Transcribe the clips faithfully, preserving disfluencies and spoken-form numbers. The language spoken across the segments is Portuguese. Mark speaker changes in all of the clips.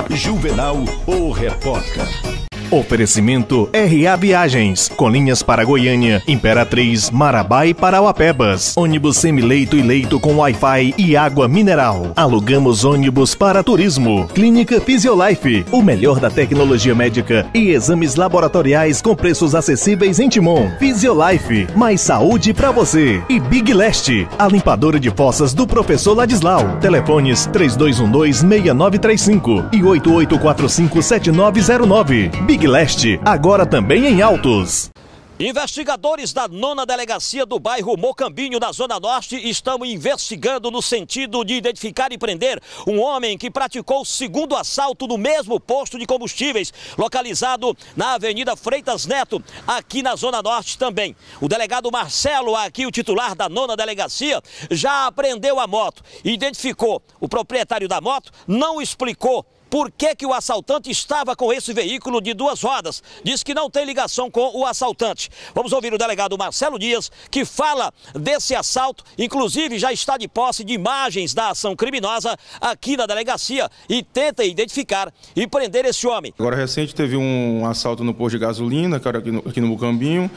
Speaker 1: Juvenal, o repórter.
Speaker 2: Oferecimento R A Viagens, com linhas para Goiânia, Imperatriz, Marabá e Parauapebas. Ônibus semileito e leito com Wi-Fi e água mineral. Alugamos ônibus para turismo. Clínica Fisiolife, o melhor da tecnologia médica e exames laboratoriais com preços acessíveis em Timon. Fisiolife, mais saúde para você. E Big Leste, a limpadora de fossas do professor Ladislau. Telefones três dois um dois, seis nove três cinco e oito oito quatro cinco, sete nove zero nove. Big Leste, agora também em Autos.
Speaker 3: Investigadores da nona delegacia do bairro Mocambinho, na Zona Norte, estão investigando no sentido de identificar e prender um homem que praticou o segundo assalto no mesmo posto de combustíveis, localizado na Avenida Freitas Neto, aqui na Zona Norte também. O delegado Marcelo, aqui o titular da nona delegacia, já apreendeu a moto, identificou o proprietário da moto, não explicou por que que o assaltante estava com esse veículo de duas rodas. Diz que não tem ligação com o assaltante. Vamos ouvir o delegado Marcelo Dias, que fala desse assalto, inclusive já está de posse de imagens da ação criminosa aqui na delegacia e tenta identificar e prender esse homem.
Speaker 4: Agora recente teve um assalto no posto de gasolina, cara, aqui no, aqui no Mocambinho,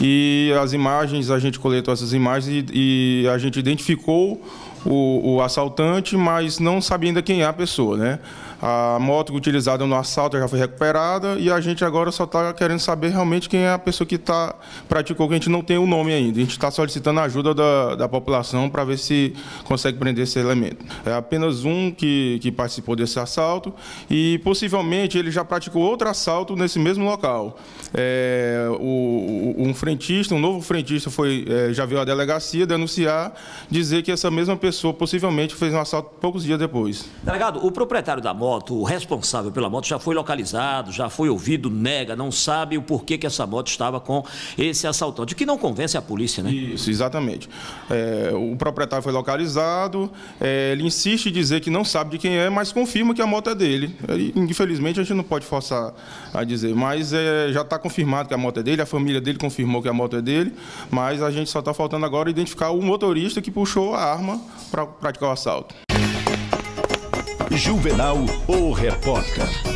Speaker 4: e as imagens, a gente coletou essas imagens e, e a gente identificou o, o assaltante, mas não sabia ainda quem é a pessoa, né? A moto utilizada no assalto já foi recuperada e a gente agora só está querendo saber realmente quem é a pessoa que tá, praticou, que a gente não tem o nome ainda. A gente está solicitando a ajuda da, da população para ver se consegue prender esse elemento. É apenas um que, que participou desse assalto e possivelmente ele já praticou outro assalto nesse mesmo local. É, o, um frentista, um novo frentista foi, é, já veio à delegacia denunciar, dizer que essa mesma pessoa possivelmente fez um assalto poucos dias depois.
Speaker 3: Delegado, o proprietário da moto, o responsável pela moto, já foi localizado, já foi ouvido, nega, não sabe o porquê que essa moto estava com esse assaltante, o que não convence a polícia, né?
Speaker 4: Isso, exatamente. É, o proprietário foi localizado, é, ele insiste em dizer que não sabe de quem é, mas confirma que a moto é dele. Ele, infelizmente, a gente não pode forçar a dizer, mas é, já está confirmado que a moto é dele, a família dele confirmou que a moto é dele, mas a gente só está faltando agora identificar o motorista que puxou a arma para praticar o assalto.
Speaker 1: Juvenal, o repórter.